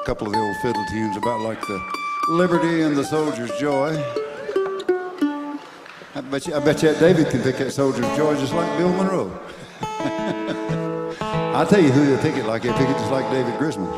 couple of the old fiddle tunes about like the liberty and the soldier's joy. I bet you that David can pick that soldier's joy just like Bill Monroe. I'll tell you who he'll pick it like. He'll pick it just like David Grisman.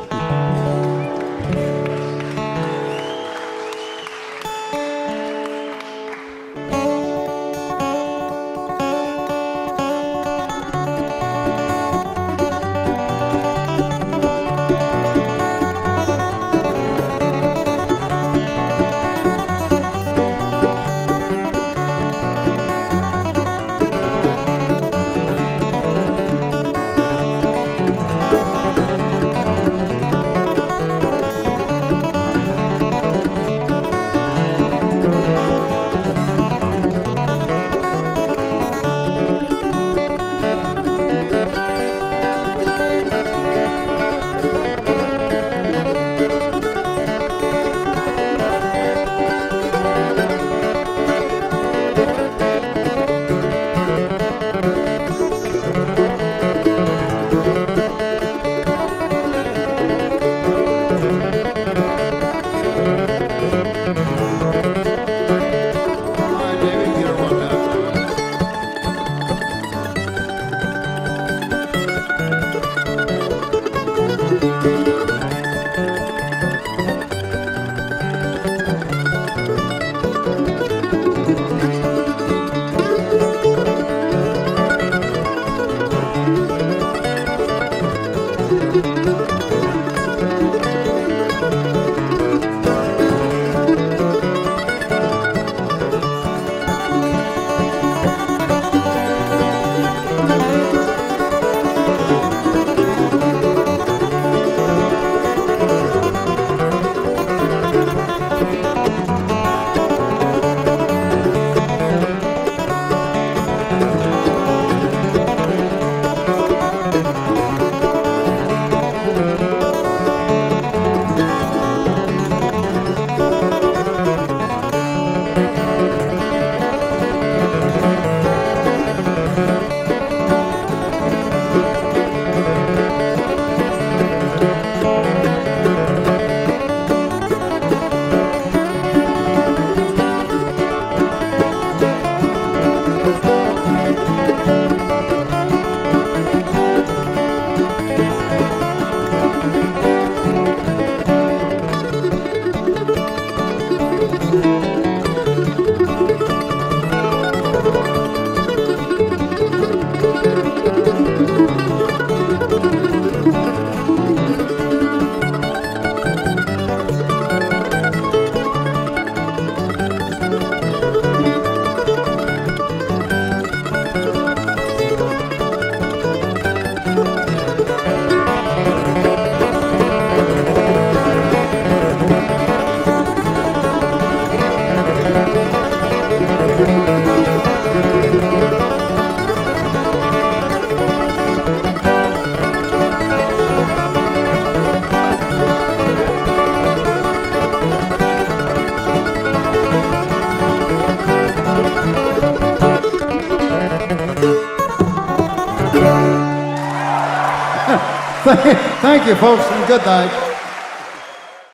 Thank you, folks, and good night.